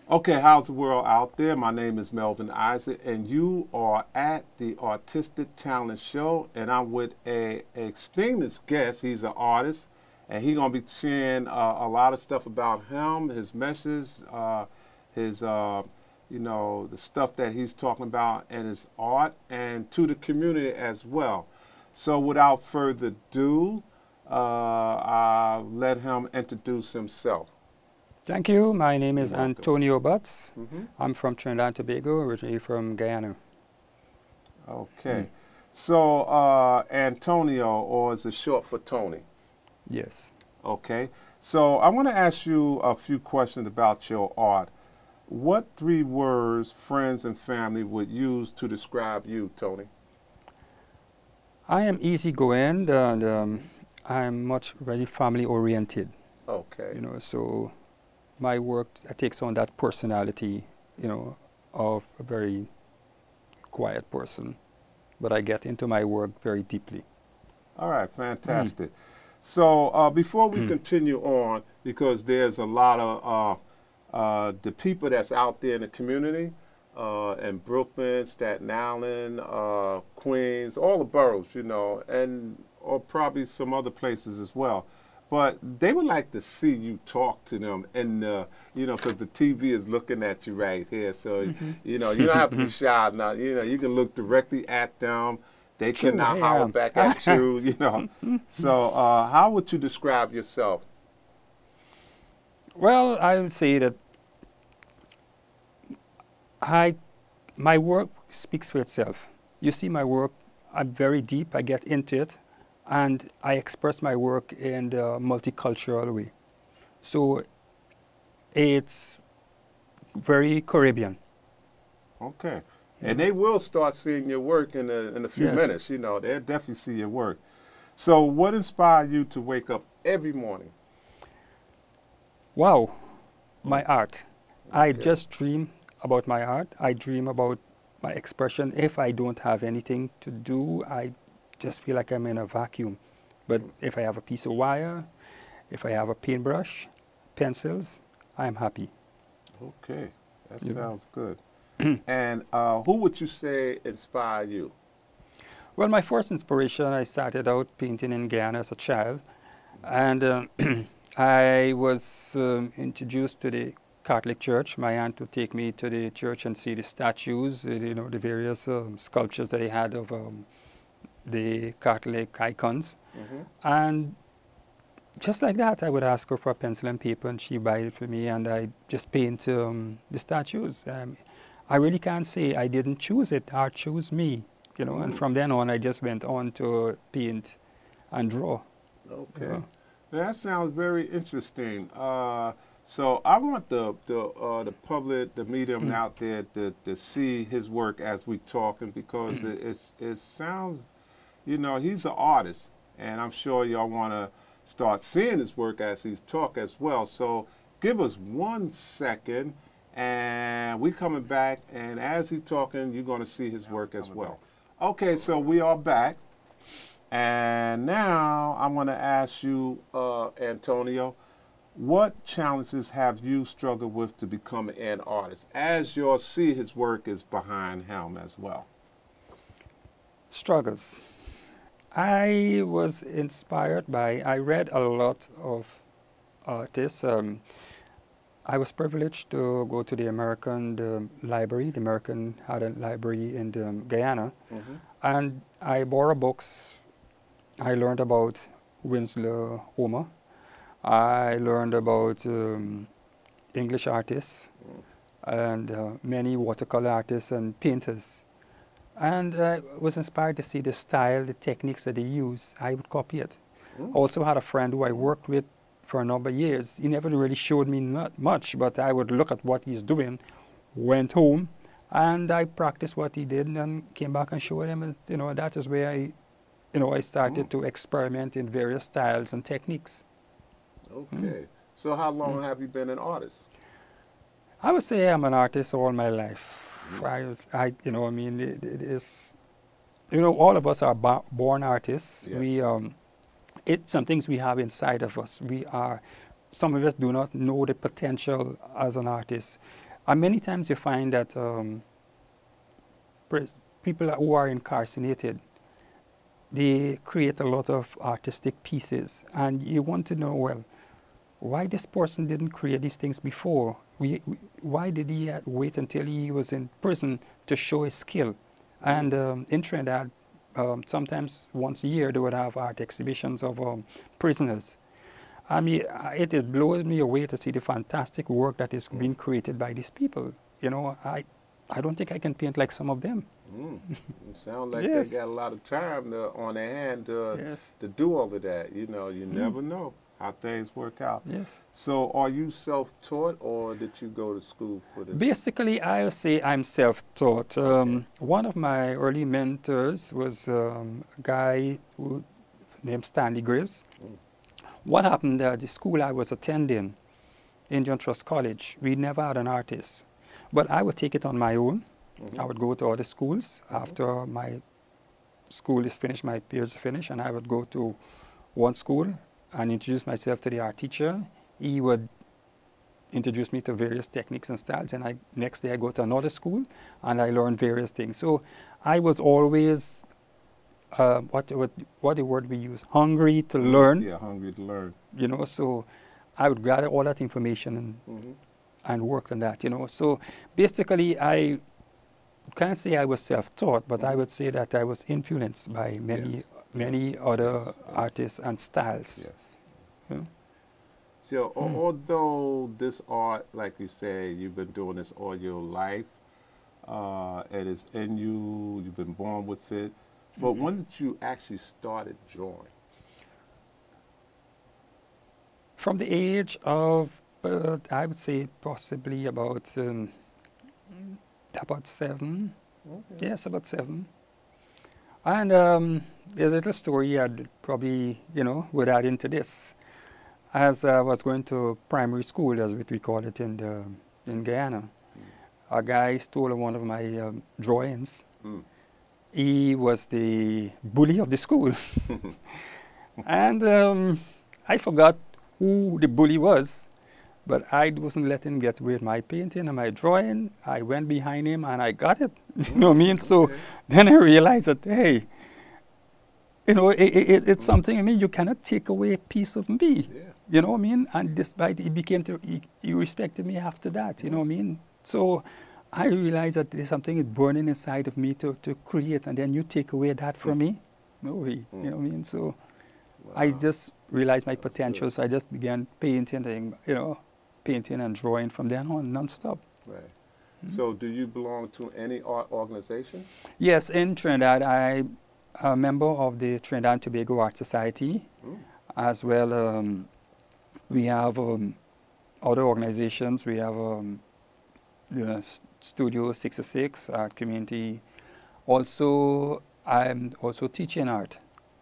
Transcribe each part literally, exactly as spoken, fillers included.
Okay, how's the world out there? My name is Melvin Isaac, and you are at the Artistic Talent Show, and I'm with a, a distinguished guest. He's an artist, and he's gonna be sharing uh, a lot of stuff about him, his message, uh, his, uh, you know, the stuff that he's talking about, and his art, and to the community as well. So, without further ado, uh, I'll let him introduce himself. Thank you. My name is You're welcome. Antonio Butts. Mm-hmm. I'm from Trinidad and Tobago, originally from Guyana. Okay. Mm. So, uh, Antonio, or is it short for Tony? Yes. Okay. So, I want to ask you a few questions about your art. What three words friends and family would use to describe you, Tony? I am easygoing, and um, I'm much very family oriented. Okay. You know, so my work takes on that personality, you know, of a very quiet person, but I get into my work very deeply. All right, fantastic. Mm. So uh, before we continue on, because there's a lot of uh, uh, the people that's out there in the community, uh, in Brooklyn, Staten Island, uh, Queens, all the boroughs, you know, and or probably some other places as well. But they would like to see you talk to them, and uh, you know, because the T V is looking at you right here. So mm-hmm. you know, you don't have to be shy now. You know, you can look directly at them. They True, cannot yeah. holler back at you. You know. So uh, how would you describe yourself? Well, I'll say that I, my work speaks for itself. You see, my work, I'm very deep. I get into it. And I express my work in the multicultural way. So it's very Caribbean. Okay. Yeah. And they will start seeing your work in a, in a few yes. minutes. You know, they'll definitely see your work. So what inspired you to wake up every morning? Wow, my art. Okay. I just dream about my art. I dream about my expression. If I don't have anything to do, I just feel like I'm in a vacuum. But if I have a piece of wire, if I have a paintbrush, pencils, I'm happy. Okay, that yeah. sounds good. And uh, who would you say inspired you? Well, my first inspiration, I started out painting in Guyana as a child. And uh, I was um, introduced to the Catholic Church. My aunt would take me to the church and see the statues, uh, you know, the various um, sculptures that they had of um, the Catholic icons. Mm-hmm. And just like that, I would ask her for a pencil and paper, and she buy it for me, and I just paint um, the statues. Um, I really can't say I didn't choose it. Art chose me, you know, mm. and from then on, I just went on to paint and draw. Okay. You know? That sounds very interesting. Uh, so I want the the uh, the public, the medium mm. out there to, to see his work as we talking, because it it's, it sounds, you know, he's an artist, and I'm sure y'all want to start seeing his work as he's talk as well. So give us one second, and we coming back, and as he's talking, you're going to see his work as well. Okay, so we are back, and now I'm going to ask you, uh, Antonio, what challenges have you struggled with to become an artist, as you'll see his work is behind him as well? Struggles. I was inspired by, I read a lot of artists. Um, I was privileged to go to the American the library. The American had a library in the, um, Guyana. Mm-hmm. And I borrowed books. I learned about Winslow Homer. I learned about um, English artists mm. and uh, many watercolor artists and painters. And I was inspired to see the style, the techniques that they use. I would copy it. Mm. Also had a friend who I worked with for a number of years. He never really showed me not much, but I would look at what he's doing, went home, and I practiced what he did, and came back and showed him. And, you know, that is where I, you know, I started mm. to experiment in various styles and techniques. Okay. Mm. So how long mm. have you been an artist? I would say I'm an artist all my life. I, was, I, you know, I mean, it, it is, you know, all of us are born artists. Yes. We, um, it, some things we have inside of us. We are, some of us do not know the potential as an artist. And many times you find that um, people who are incarcerated, they create a lot of artistic pieces, and you want to know, well, why this person didn't create these things before? We, we, why did he wait until he was in prison to show his skill? And um, in Trinidad, um, sometimes once a year, they would have art exhibitions of um, prisoners. I mean, it, it blows me away to see the fantastic work that is being created by these people. You know, I, I don't think I can paint like some of them. Mm. It sounds like Yes. they got a lot of time to, on their hand to, Yes. to do all of that. You know, you Mm. never know how things work out. Yes. So are you self-taught, or did you go to school for this? Basically, I'll say I'm self-taught. Um, Okay. One of my early mentors was um, a guy who, named Stanley Graves. Mm. What happened at the school I was attending, Indian Trust College, we never had an artist. But I would take it on my own. Mm-hmm. I would go to other schools Mm-hmm. after my school is finished, my peers finish, and I would go to one school and introduce myself to the art teacher. He would introduce me to various techniques and styles, and I, next day I go to another school and I learn various things. So I was always, uh, what, what, what the word we use, hungry to learn, Yeah, hungry to learn. you know, so I would gather all that information and, Mm-hmm. and work on that, you know. So basically I can't say I was self-taught, but I would say that I was influenced by many, Yes. many other artists and styles. Yeah. Yeah. So, Mm. although this art, like you say, you've been doing this all your life, uh, it is in you, you've been born with it, but when did you actually started drawing? From the age of, uh, I would say possibly about, um, about seven. Okay. Yes, about seven. And um, there's a little story I'd probably, you know, would add into this. As I was going to primary school, as we call it in the, in Guyana, Mm. a guy stole one of my um, drawings. Mm. He was the bully of the school. And um, I forgot who the bully was, but I wasn't letting him get away with my painting and my drawing. I went behind him and I got it. You know what I mean? So Okay. then I realized that, hey, you know, it, it, it's Mm. something, I mean, you cannot take away a piece of me. Yeah. You know what I mean? And despite he became to, he, he respected me after that, you know what I mean? So I realized that there's something burning inside of me to, to create, and then you take away that from me. No way, Mm. you know what I mean? So Wow. I just realized my That's potential, good. so I just began painting, and, you know, painting and drawing from then on, non-stop. Right. So, do you belong to any art organization? Yes, in Trinidad, I'm a member of the Trinidad and Tobago Art Society. Mm. As well, um, we have um, other organizations. We have um, the S- Studio sixty-six, Art Community. Also, I'm also teaching art,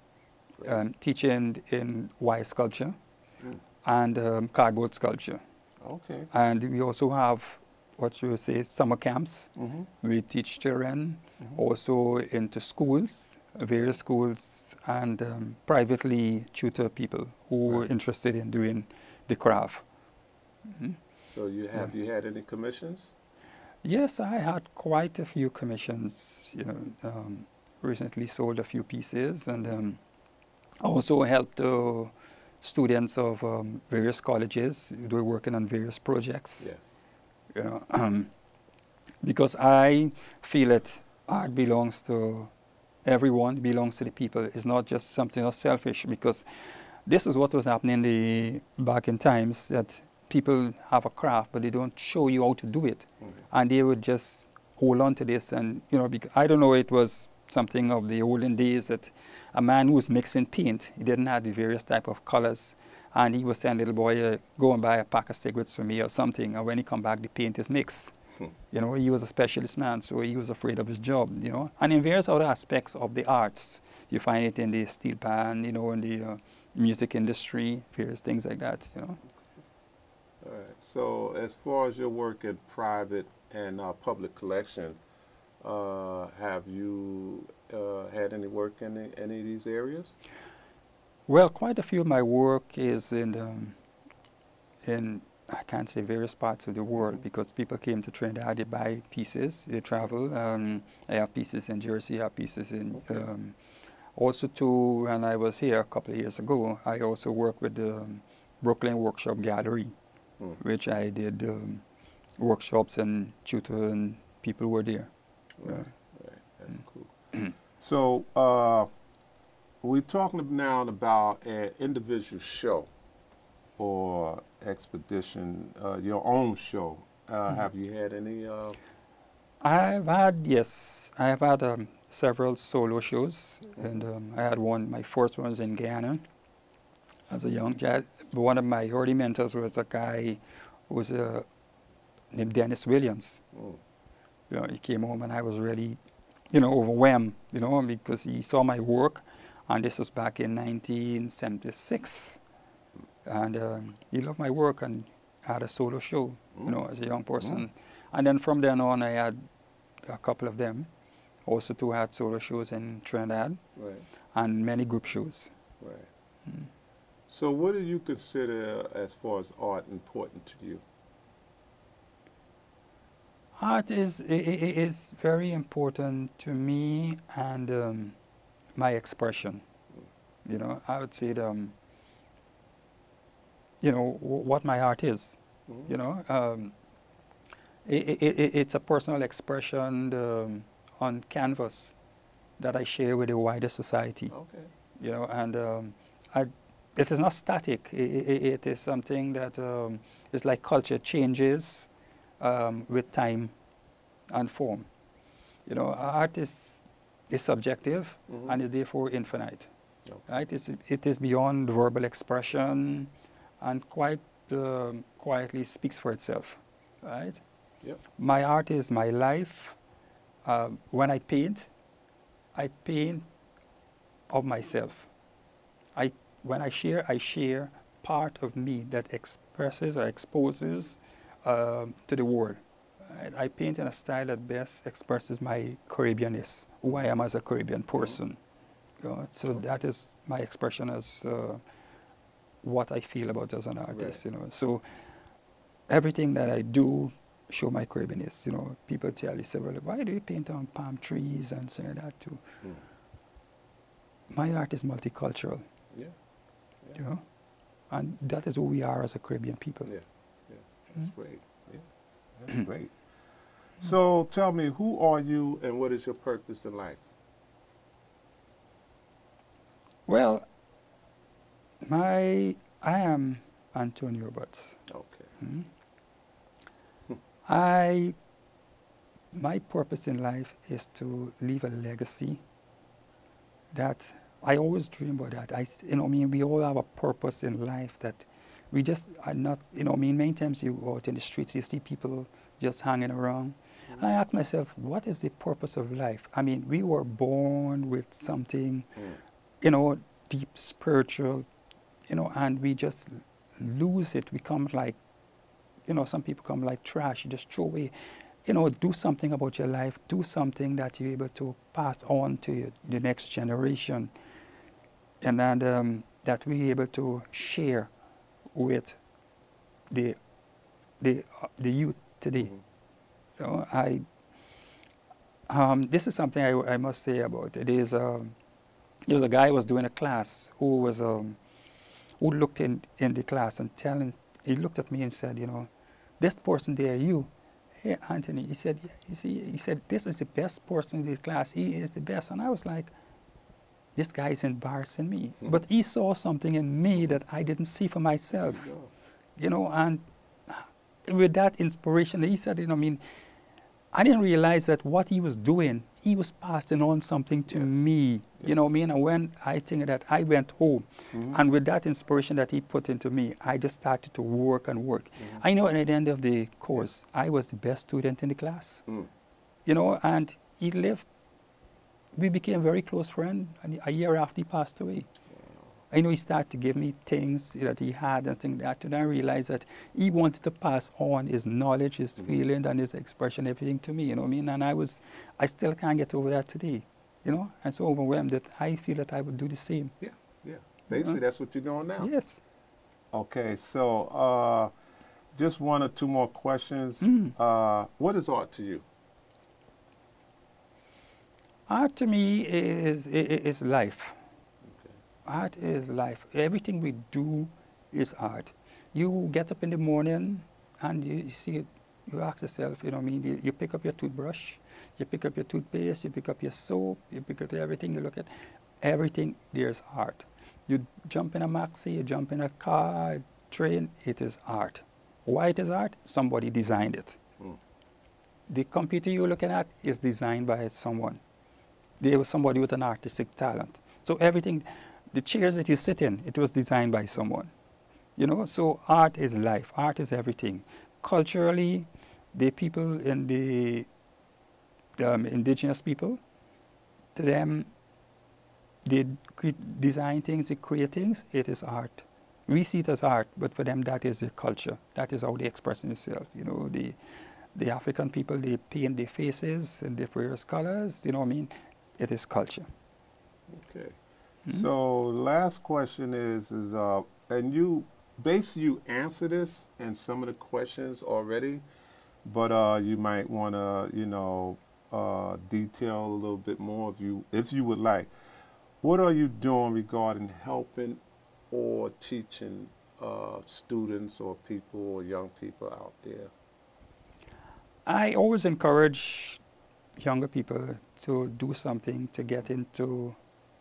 um, teaching in wire sculpture Mm. and um, cardboard sculpture. Okay. And we also have what you would say summer camps. Mm-hmm. We teach children Mhm. also into schools, various schools, and um, privately tutor people who are Right. interested in doing the craft. Mhm. So, you have you had any commissions? Yes, I had quite a few commissions. You know, um, recently sold a few pieces, and um, also helped uh, students of um, various colleges. They were working on various projects. Yes. You know, um, because I feel that art belongs to everyone, belongs to the people. It's not just something that's selfish, because this is what was happening the, back in times, that people have a craft, but they don't show you how to do it. Mhm. And they would just hold on to this. And, you know, bec- I don't know, it was something of the olden days that a man who was mixing paint, he didn't have the various type of colors. And he was saying, little boy, uh, go and buy a pack of cigarettes for me or something. And when he come back, the paint is mixed. Hmm. You know, he was a specialist man, so he was afraid of his job, you know. And in various other aspects of the arts, you find it in the steel pan, you know, in the uh, music industry, various things like that, you know. All right. So, as far as your work in private and uh, public collections, uh, have you uh, had any work in the, any of these areas? Well, quite a few of my work is in um, in I can't say various parts of the world, mm-hmm. because people came to Trinidad, they buy pieces, they travel. Um, I have pieces in Jersey, I have pieces in... Okay. Um, also, too, when I was here a couple of years ago, I also worked with the um, Brooklyn Workshop Gallery, mm. which I did um, workshops and tutor, and people were there. Right, yeah. Right. That's mm. cool. So, uh, we're talking now about an individual show or expedition, uh, your own show. Uh, mm-hmm. Have you had any? Uh... I've had, yes, I have had um, several solo shows, mm-hmm. and um, I had one, my first one was in Ghana as a young jazz. One of my early mentors was a guy who was uh, named Dennis Williams. Mm. You know, he came home and I was really, you know, overwhelmed, you know, because he saw my work, and this was back in nineteen seventy-six. And um, he loved my work and had a solo show, mm. you know, as a young person. Mm. And then from then on, I had a couple of them. Also, too, I had solo shows in Trinidad, right. and many group shows. Right. Mm. So what do you consider, as far as art, important to you? Art is, is very important to me, and um, my expression. Mm. You know, I would say, the, um, you know, w what my art is. Mm. You know, um, it, it, it's a personal expression um, on canvas that I share with the wider society. Okay. You know, and um, I, it is not static. It, it, it is something that um, is like culture changes um, with time and form. You know, art is, is subjective, mm-hmm. and is therefore infinite. Okay. Right? It's, it is beyond verbal expression, and quite uh, quietly speaks for itself. Right? Yep. My art is my life. Uh, when I paint, I paint of myself. I, when I share, I share part of me that expresses or exposes uh, to the world. I, I paint in a style that best expresses my Caribbeanness, who I am as a Caribbean person. Mm-hmm. You know, so okay. that is my expression as uh, what I feel about as an artist. Right. You know, so everything that I do show my Caribbeanness. You know, people tell you, say, well, why do you paint on palm trees and say that too? Mm. My art is multicultural. Yeah. yeah. You know, and that is who we are as a Caribbean people. Yeah, yeah, that's mm-hmm. great. Yeah, that's great. So tell me, who are you and what is your purpose in life? Well, my I am Antonio Butts. Okay. Mm-hmm. I, my purpose in life is to leave a legacy that I always dream about that. I, you know, I mean, we all have a purpose in life that we just are not, you know, I mean, many times you go out in the streets, you see people just hanging around. Mm-hmm. And I ask myself, what is the purpose of life? I mean, we were born with something, mm. you know, deep spiritual, you know, and we just lose it. We come like, you know, some people come like trash, you just throw away. You know, do something about your life, do something that you're able to pass on to your, the next generation, and then um, that we're able to share with the the uh, the youth today. Mm-hmm. You know, I um, this is something I, I must say about it. Is um, there was a guy who was doing a class who was um, who looked in in the class and telling, he looked at me and said, you know, this person there, you, hey, Anthony, he said, you see, he said, this is the best person in the class. He is the best. And I was like, this guy is embarrassing me. Mm-hmm. But he saw something in me that I didn't see for myself. You, you know, and with that inspiration, he said, you know, I mean, I didn't realize that what he was doing, he was passing on something to yes. me. Yes. You know what I mean? And when I think that, I went home, mm-hmm. and with that inspiration that he put into me, I just started to work and work. Mm-hmm. I know at the end of the course, yes. I was the best student in the class. Mm. You know, and he lived, we became very close friends, and a year after he passed away. I know he started to give me things that he had and things like that, and I realized that he wanted to pass on his knowledge, his mm-hmm. feeling, and his expression, everything to me, you know what I mean? And I was, I still can't get over that today, you know? I'm so overwhelmed that I feel that I would do the same. Yeah, yeah. Basically, uh, that's what you're doing now. Yes. Okay, so, uh, just one or two more questions. Mm. Uh, what is art to you? Art to me is, is, is life. Okay. Art is life. Everything we do is art. You get up in the morning and you, you see, you ask yourself, you know what I mean, you, you pick up your toothbrush, you pick up your toothpaste, you pick up your soap, you pick up everything, you look at everything, there's art. You jump in a maxi, you jump in a car, train, it is art. Why it is art? Somebody designed it. Mm. The computer you're looking at is designed by someone. There was somebody with an artistic talent. So everything, the chairs that you sit in, it was designed by someone. You know, so art is life. Art is everything. Culturally, the people in the, the um, indigenous people, to them, they design things, they create things, it is art. We see it as art, but for them, that is their culture. That is how they express themselves. You know, the, the African people, they paint their faces in their various colors, you know what I mean? It is culture. Okay. Mm-hmm. So last question is, is uh, and you, basically you answer this in some of the questions already, but uh, you might want to, you know, uh, detail a little bit more if you, if you would like. What are you doing regarding helping or teaching uh, students or people or young people out there? I always encourage younger people to do something to get into,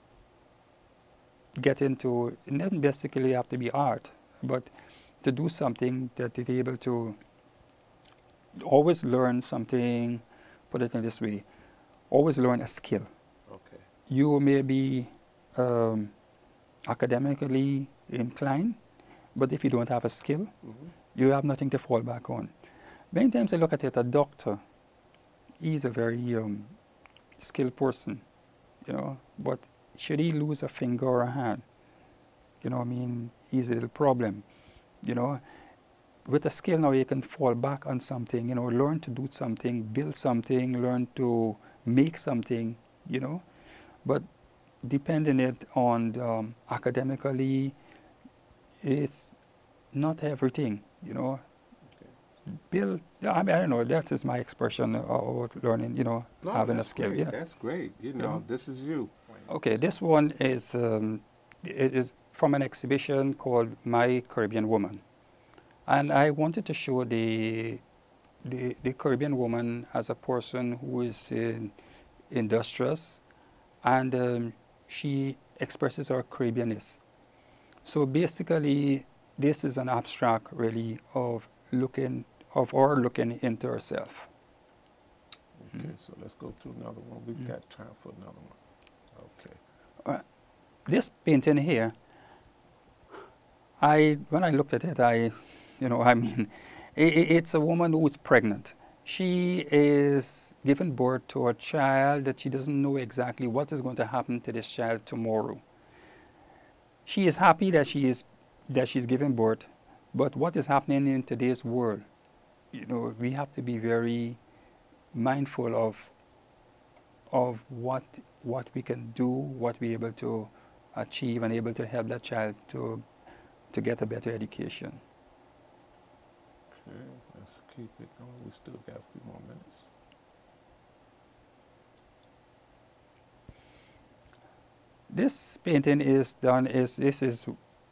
get into, it doesn't basically have to be art, but to do something that they're able to always learn something, put it in this way, always learn a skill. Okay. You may be um, academically inclined, but if you don't have a skill, Mm-hmm. you have nothing to fall back on. Many times I look at it, a doctor, he's a very um, skilled person, you know, but should he lose a finger or a hand, you know what I mean, he's a little problem, you know. With a skill now you can fall back on something, you know, learn to do something, build something, learn to make something, you know. But depending it on um, academically, it's not everything, you know. Build, I mean, I don't know, that is my expression of learning, you know, No, having a that's skill. great. Yeah. That's great. You know, Yeah. this is you. Okay, this one is, um, it is from an exhibition called My Caribbean Woman. And I wanted to show the, the, the Caribbean woman as a person who is in, industrious, and um, she expresses her Caribbeanness. So basically, this is an abstract, really, of looking, of her looking into herself. Okay, so let's go to another one. We've Mm. got time for another one. Okay. Uh, this painting here, I when I looked at it, I, you know, I mean, it, it's a woman who is pregnant. She is giving birth to a child that she doesn't know exactly what is going to happen to this child tomorrow. She is happy that she is that she's giving birth, but what is happening in today's world? You know, we have to be very mindful of of what what we can do, what we're able to achieve, and able to help that child to to get a better education. Okay, let's keep it going. We still got a few more minutes. This painting is done is this is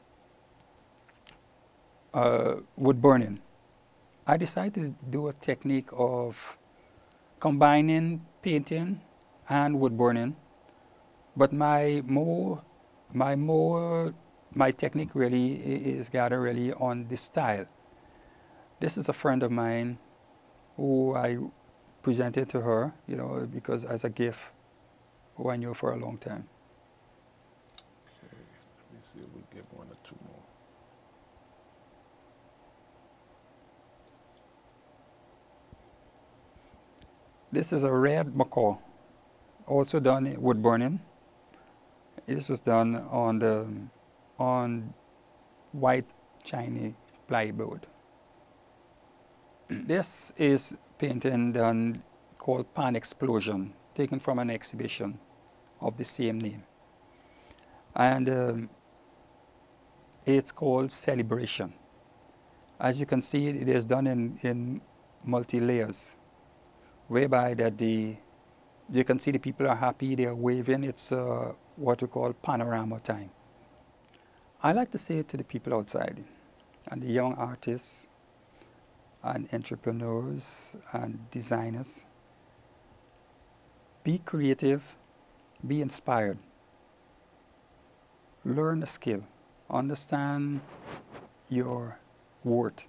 uh, wood burning. I decided to do a technique of combining painting and wood burning, but my more my more my technique really is gathered really on the style. This is a friend of mine who I presented to her, you know, because as a gift, who I knew for a long time. Okay, let me see if we get one or two more. This is a red macaw, also done in wood burning. This was done on the on white shiny plywood. This is painting done called Pan Explosion, taken from an exhibition of the same name. And um, it's called Celebration. As you can see, it is done in, in multi-layers, whereby that the, you can see the people are happy, they are waving. It's uh, what we call panorama time. I like to say to the people outside, and the young artists, and entrepreneurs, and designers, be creative, be inspired, learn a skill, understand your worth.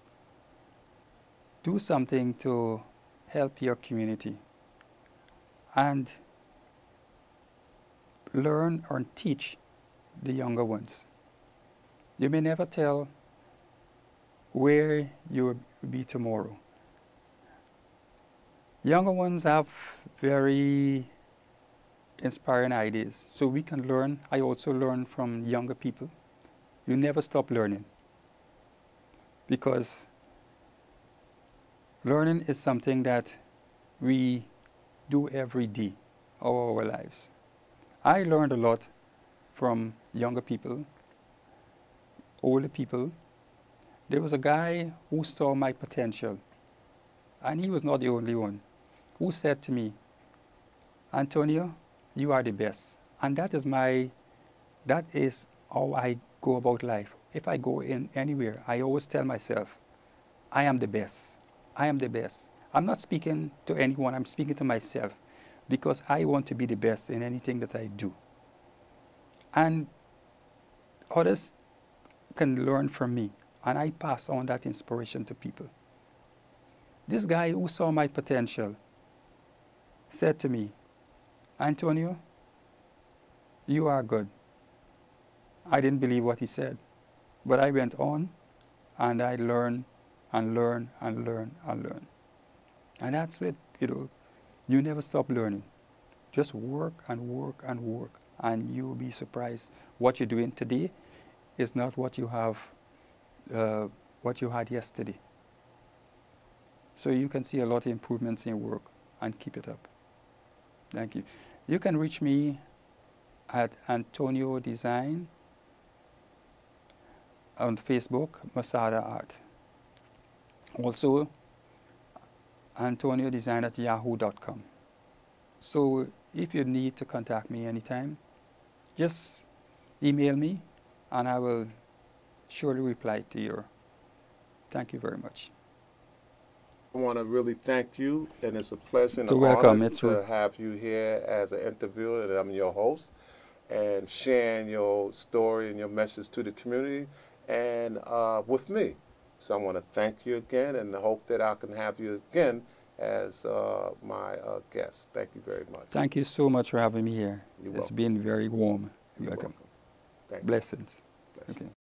Do something to help your community and learn or teach the younger ones. You may never tell where you will be tomorrow. Younger ones have very inspiring ideas, so we can learn. I also learn from younger people. You never stop learning, because learning is something that we do every day of our lives. I learned a lot from younger people, older people. There was a guy who saw my potential, and he was not the only one, who said to me, Antonio, you are the best. And that is my, that is how I go about life. If I go in anywhere, I always tell myself, I am the best. I am the best. I'm not speaking to anyone, I'm speaking to myself, because I want to be the best in anything that I do. And others can learn from me, and I pass on that inspiration to people. This guy who saw my potential said to me, Antonio, you are good. I didn't believe what he said, but I went on and I learned and learned and learned and learned. And that's it, you know, you never stop learning. Just work and work and work, and you'll be surprised. What you're doing today is not what you have, uh, what you had yesterday. So you can see a lot of improvements in your work, and keep it up. Thank you. You can reach me at Antonio Design on Facebook, Masada Art. Also, Antonio Design at yahoo dot com. So if you need to contact me anytime, just email me and I will surely reply to you. Thank you very much. I want to really thank you, and it's a pleasure and So an welcome. honor It's to have you here as an interviewer, and I'm your host, and sharing your story and your message to the community and uh, with me. So I want to thank you again, and hope that I can have you again as uh, my uh, guest. Thank you very much. Thank you so much for having me here. You're It's welcome. been very warm. You're welcome. welcome. Thank you. Blessings. Blessings. Okay.